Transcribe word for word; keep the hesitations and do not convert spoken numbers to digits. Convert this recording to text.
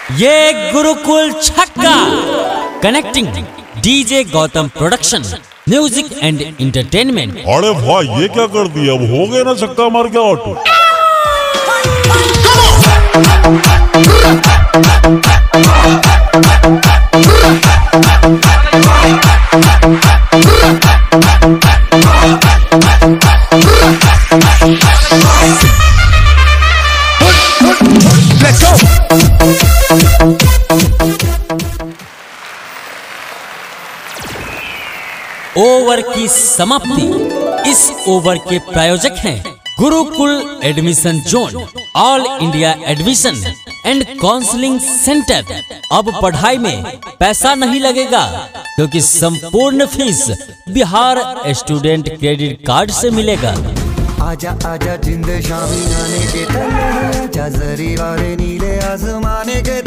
ये गुरुकुल छक्का connecting DJ Gautam production music and entertainment. अरे भाई ये क्या कर दिया, अब हो गया ना छक्का मार के ऑटो। Let's go! ओवर की समाप्ति। इस ओवर के प्रायोजक हैं Gurukul admission zone, all India admission and counselling centre. अब पढ़ाई में पैसा नहीं लगेगा क्योंकि संपूर्ण fees Bihar student credit card से मिलेगा। आजा आजा जिंद शामी आने के तले, आजा जरी वाले नीले आसमाने के